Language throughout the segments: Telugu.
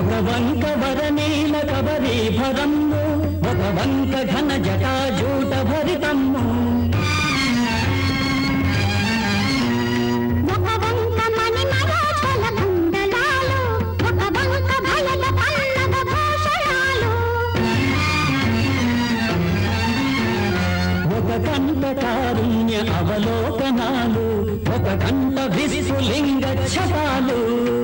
వంక వరనీల కబరీభరమ్ము ఒక వంక ఘన జటాజూట భరితమ్ము ఒక వంక మణిమరాచల కుండలాలు ఒక వంక భలత పల్లవ భూషణాలు ఒక కంట కారుణ్య అవలోకనాలు ఒక కంట విస్ఫులింగ ఛటాలు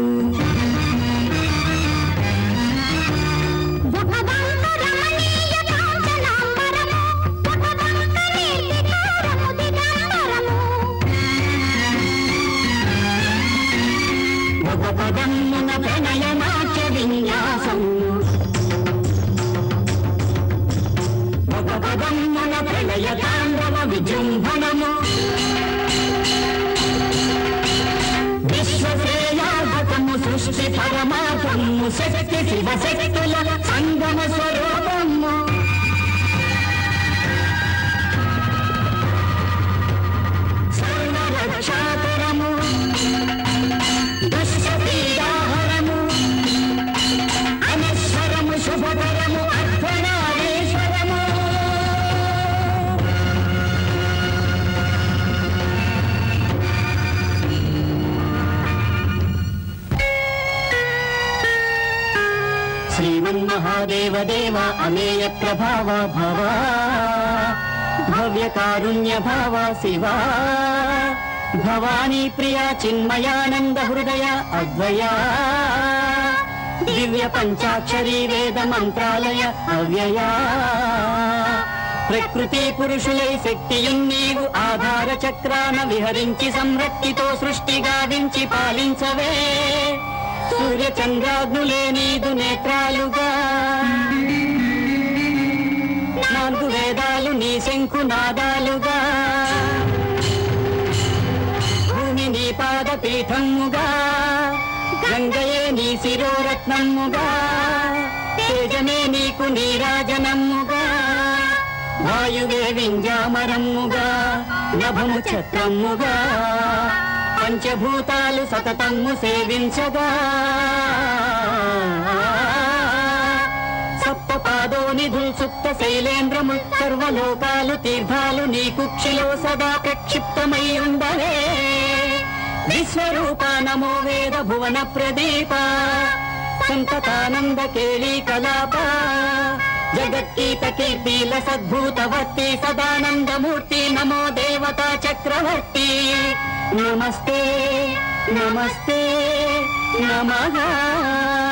పదమ్మున ప్రణయనాట్య విన్యాసము ఒక పదమ్మున ప్రళయ తాండవ విజృంభణము విశ్వశ్రేయాగతము సృష్టి పరమాత్మము శక్తి శివశక్తుల సంగమ స్వరూపము సర్వరక్షాకరము దుష్పీడాహరము అనశ్వరము శుభకరము అర్ధనారీశ్వరము శ్రీమన్మహాదేవ దేవ అమేయ ప్రభావ భవ భవ్య కారుణ్య భావ శివా భవానీ ప్రియా చిన్మయానంద హృదయ అద్వయా దివ్య పంచాక్షరీ వేద మంత్రాలయ అవ్యయా ప్రకృతి పురుషులై శక్తియున్నీవు ఆధార చక్రాన విహరించి సంరక్తితో సృష్టి గావించి పాలించవే సూర్య చంద్రాగ్నులే నీదు నేత్రాలుగా నాలుగు వేదాలు నీ శంఖునాదాలుగా భూమి నీ పాదపీఠముగా గంగయే నీ శిరోరత్నముగా తేజమే నీకు నీరాజనముగా వాయువే వింజామరముగా నభము చక్రముగా పంచభూతాలు సతతము సేవించగా సప్తపాదోనిధుల్ సుప్త శైలేంద్రము సర్వలోకాలు తీర్థాలు నీ కుక్షిలో సదా ప్రక్షిప్తమై ఉండవే విశ్వరూప నమో వేద భువన ప్రదీప సంతతానంద కేళీ కలాప జగత్కీత కీర్తిల సద్భూతవర్తి సదానందమూర్తి నమో దేవతా చక్రవర్తి నమస్తే నమస్తే నమః